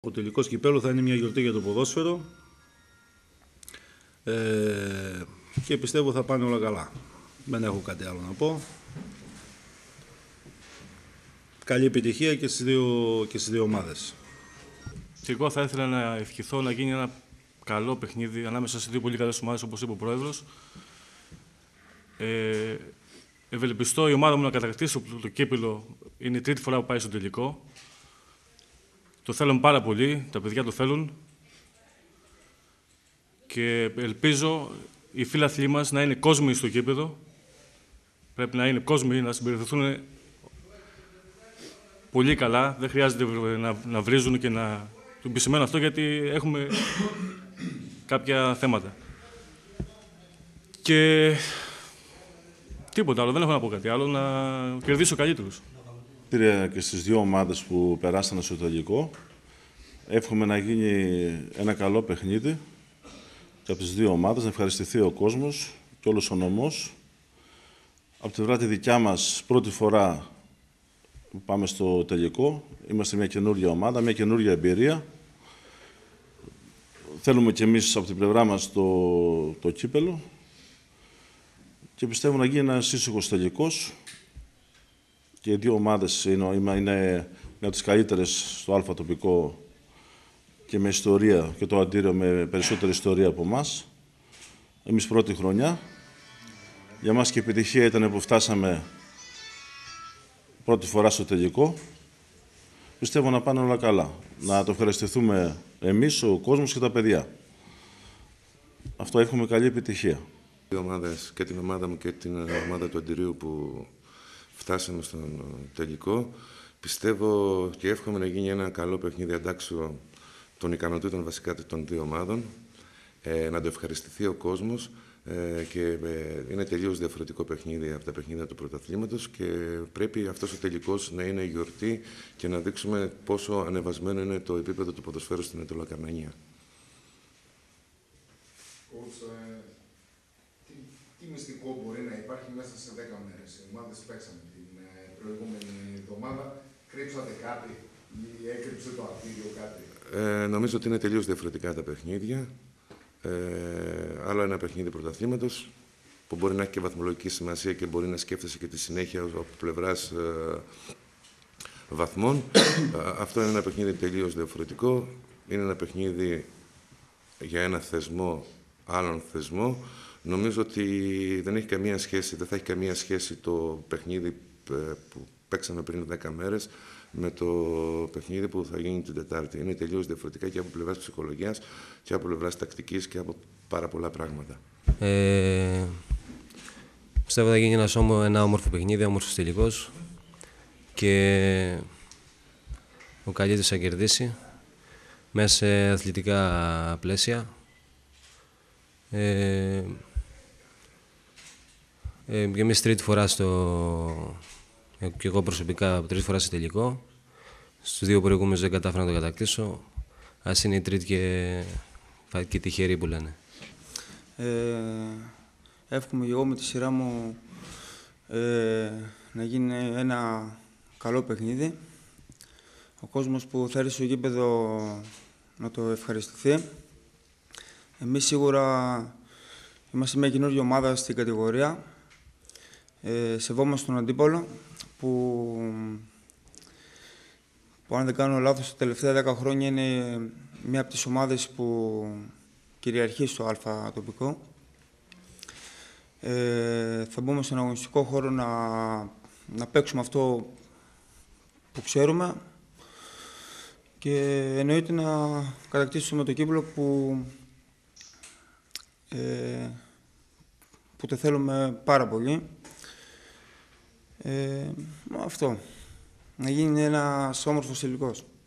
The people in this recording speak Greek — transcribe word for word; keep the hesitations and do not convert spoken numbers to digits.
ο τελικός κυπέλλου θα είναι μια γιορτή για το ποδόσφαιρο ε, και πιστεύω θα πάνε όλα καλά. Δεν έχω κάτι άλλο να πω. Καλή επιτυχία και στις δύο, και στις δύο ομάδες. Και εγώ θα ήθελα να ευχηθώ να γίνει ένα καλό παιχνίδι ανάμεσα σε δύο πολύ καλές ομάδες, όπως είπε ο Πρόεδρος. Ε, ευελπιστώ η ομάδα μου να κατακτήσει το, το κύπελλο. Είναι η τρίτη φορά που πάει στο τελικό. Το θέλουν πάρα πολύ, τα παιδιά το θέλουν. Και ελπίζω οι φίλαθλοι μας να είναι κόσμοι στο κήπεδο. Πρέπει να είναι κόσμοι, να συμπεριφερθούν πολύ καλά. Δεν χρειάζεται να, να βρίζουν και να το επισημαίνω αυτό, γιατί έχουμε κάποια θέματα. Και τίποτα άλλο, δεν έχω να πω κάτι άλλο, να κερδίσω καλύτερους. Πήρε και στις δύο ομάδες που περάσανε στο τελικό. Εύχομαι να γίνει ένα καλό παιχνίδι και από τις δύο ομάδες, να ευχαριστηθεί ο κόσμος και όλος ο νομός. Από τη βράδυ δικιά μας, πρώτη φορά που πάμε στο τελικό. Είμαστε μια καινούργια ομάδα, μια καινούργια εμπειρία. Θέλουμε κι εμείς από την πλευρά μας το, το κύπελλο και πιστεύω να γίνει ένας ήσυχος τελικός. Και οι δύο ομάδες είναι, είναι μια από τις καλύτερες στο Α τοπικό και με ιστορία, και το Αντίριο με περισσότερη ιστορία από εμάς. Εμείς πρώτη χρονιά. Για μας και επιτυχία ήταν που φτάσαμε πρώτη φορά στο τελικό. Πιστεύω να πάνε όλα καλά. Να το ευχαριστηθούμε εμείς, ο κόσμος και τα παιδιά. Αυτό εύχομαι καλή επιτυχία. Οι ομάδες, και την ομάδα μου και την ομάδα του Αντιρίου που φτάσαμε στον τελικό, πιστεύω και εύχομαι να γίνει ένα καλό παιχνίδι αντάξιο των ικανοτήτων βασικά των δύο ομάδων, ε, να το ευχαριστηθεί ο κόσμος ε, και ε, είναι τελείως διαφορετικό παιχνίδι από τα παιχνίδια του πρωταθλήματος και πρέπει αυτός ο τελικός να είναι γιορτή και να δείξουμε πόσο ανεβασμένο είναι το επίπεδο του ποδοσφαίρου στην Αιτωλοακαρνανία. Τι, τι μυστικό μπορεί να υπάρχει μέσα σε δέκα μέρες? Οι ομάδες παίξαμε την προηγούμενη εβδομάδα. Κρύψατε κάτι ή έκρυψε το Αντίριο κάτι? Ε, νομίζω ότι είναι τελείως διαφορετικά τα παιχνίδια. Ε, άλλο ένα παιχνίδι πρωταθλήματος που μπορεί να έχει και βαθμολογική σημασία και μπορεί να σκέφτεσαι και τη συνέχεια από πλευράς ε, βαθμών. ε, αυτό είναι ένα παιχνίδι τελείως διαφορετικό. Είναι ένα παιχνίδι για ένα θεσμό, άλλον θεσμό. Νομίζω ότι δεν έχει καμία σχέση, δεν θα έχει καμία σχέση το παιχνίδι που παίξαμε πριν δέκα μέρες με το παιχνίδι που θα γίνει την Τετάρτη. Είναι τελείως διαφορετικά και από πλευράς ψυχολογίας και από πλευράς τακτικής και από πάρα πολλά πράγματα. Ε, πιστεύω θα γίνει ένας όμο, ένα όμορφο παιχνίδι, όμορφος τελικός και ο καλύτερος θα κερδίσει μέσα σε αθλητικά πλαίσια. Ε, ε, και εμείς τρίτη φορά στο... και εγώ προσωπικά τρίτη φορά στο τελικό. Στους δύο προηγούμενους δεν κατάφερα να το κατακτήσω. Ας είναι η τρίτη και, και τυχερή που λένε. Ε, εύχομαι και εγώ με τη σειρά μου ε, να γίνει ένα καλό παιχνίδι. Ο κόσμος που θα έρθει στο γήπεδο να το ευχαριστηθεί. Εμείς σίγουρα είμαστε μια καινούργια ομάδα στην κατηγορία. Ε, σεβόμαστε τον αντίπολο που, που αν δεν κάνω λάθος τα τελευταία δέκα χρόνια είναι μια από τις ομάδες που κυριαρχεί στο Α τοπικό. Ε, θα μπούμε στον αγωνιστικό χώρο να, να παίξουμε αυτό που ξέρουμε και εννοείται να κατακτήσουμε το κύπελλο που, ε, που το θέλουμε πάρα πολύ. Ε, αυτό. Να γίνει ένας όμορφος τελικός.